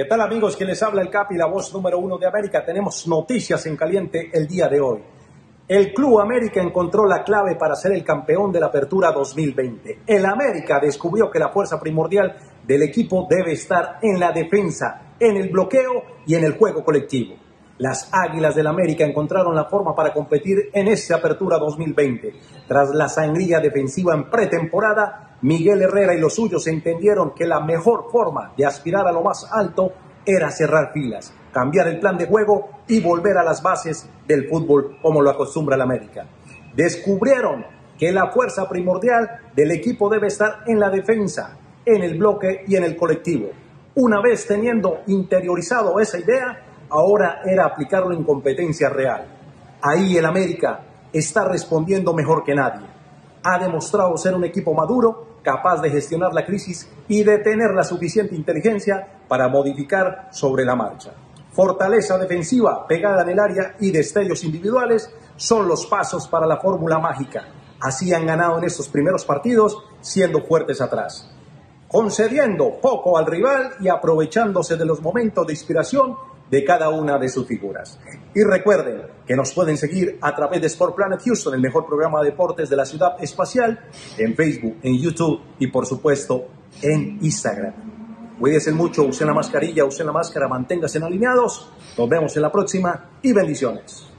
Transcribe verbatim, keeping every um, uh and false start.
¿Qué tal, amigos? Quien les habla, el Capi, la voz número uno de América. Tenemos noticias en caliente el día de hoy. El Club América encontró la clave para ser el campeón de la Apertura dos mil veinte. El América descubrió que la fuerza primordial del equipo debe estar en la defensa, en el bloqueo y en el juego colectivo. Las Águilas del América encontraron la forma para competir en esta Apertura dos mil veinte. Tras la sangría defensiva en pretemporada, Miguel Herrera y los suyos entendieron que la mejor forma de aspirar a lo más alto era cerrar filas, cambiar el plan de juego y volver a las bases del fútbol como lo acostumbra el América. Descubrieron que la fuerza primordial del equipo debe estar en la defensa, en el bloque y en el colectivo. Una vez teniendo interiorizado esa idea, ahora era aplicarlo en competencia real. Ahí el América está respondiendo mejor que nadie. Ha demostrado ser un equipo maduro, capaz de gestionar la crisis y de tener la suficiente inteligencia para modificar sobre la marcha. Fortaleza defensiva, pegada en el área y destellos individuales son los pasos para la fórmula mágica. Así han ganado en estos primeros partidos, siendo fuertes atrás, concediendo poco al rival y aprovechándose de los momentos de inspiración de cada una de sus figuras. Y recuerden que nos pueden seguir a través de Sport Planet Houston, el mejor programa de deportes de la ciudad espacial, en Facebook, en YouTube y por supuesto en Instagram. Cuídense mucho, usen la mascarilla, usen la máscara, manténganse alineados. Nos vemos en la próxima y bendiciones.